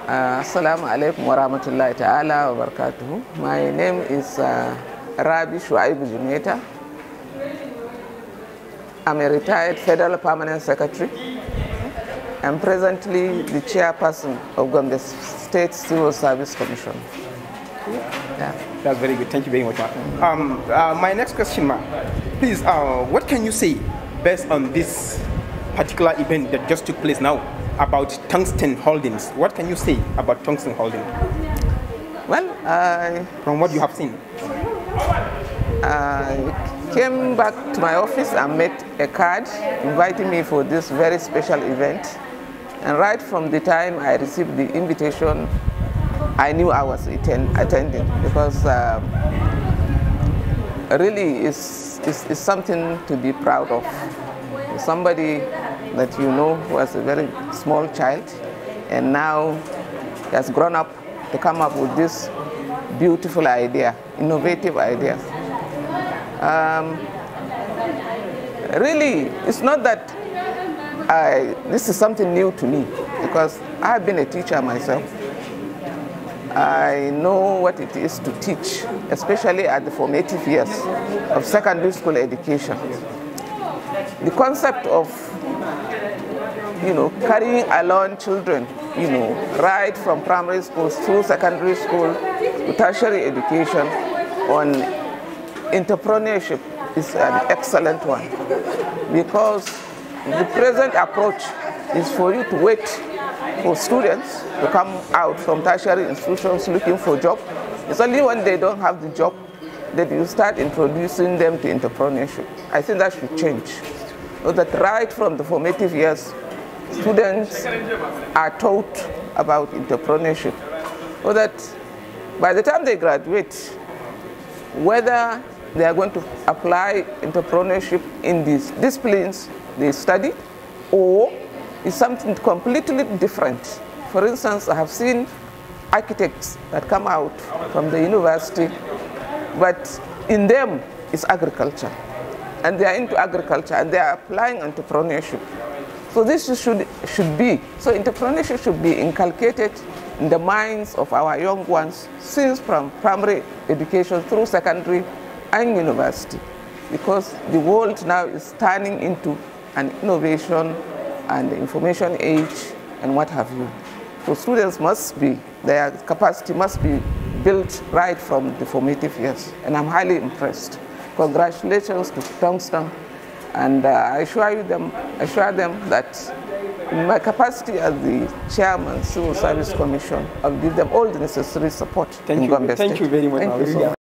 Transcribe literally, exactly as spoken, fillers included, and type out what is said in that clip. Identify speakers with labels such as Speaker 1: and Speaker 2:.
Speaker 1: Uh, Assalamu alaikum wa rahmatullahi ta'ala wa barakatuhu. My name is uh, Rabi Shuaibu Jumeta. I'm a retired Federal Permanent Secretary. I'm presently the chairperson of Gombe State Civil Service Commission.
Speaker 2: Yeah. That's very good. Thank you very much, ma. Um, uh, my next question, ma. Please, uh, what can you say based on this particular event that just took place now about Tungsten Holdings? What can you say about Tungsten Holdings?
Speaker 1: Well, I...
Speaker 2: From what you have seen.
Speaker 1: I came back to my office and met a card inviting me for this very special event. And right from the time I received the invitation, I knew I was attend attending because um, really it's, it's, it's something to be proud of. Somebody that you know was a very small child and now has grown up to come up with this beautiful idea, innovative ideas. Um, really, it's not that I, this is something new to me because I have been a teacher myself. I know what it is to teach, especially at the formative years of secondary school education. The concept of, you know, carrying along children, you know, right from primary school through secondary school to tertiary education on entrepreneurship is an excellent one because the present approach is for you to wait for students to come out from tertiary institutions looking for a job. It's only when they don't have the job that you start introducing them to entrepreneurship. I think that should change. So that right from the formative years, students are taught about entrepreneurship. So that by the time they graduate, whether they are going to apply entrepreneurship in these disciplines they study or is something completely different. For instance, I have seen architects that come out from the university, but in them is agriculture. And they are into agriculture and they are applying entrepreneurship. So this should, should be, so entrepreneurship should be inculcated in the minds of our young ones since from primary education through secondary and university. Because the world now is turning into an innovation and information age and what have you. So students must be, their capacity must be built right from the formative years. And I'm highly impressed. Congratulations to Tungsten. And uh, I assure you them, assure them that in my capacity as the chairman, Civil Service Commission, I'll give them all the necessary support
Speaker 2: Thank
Speaker 1: in
Speaker 2: you.
Speaker 1: Gombe
Speaker 2: Thank
Speaker 1: State.
Speaker 2: you very much.
Speaker 1: Thank you so much.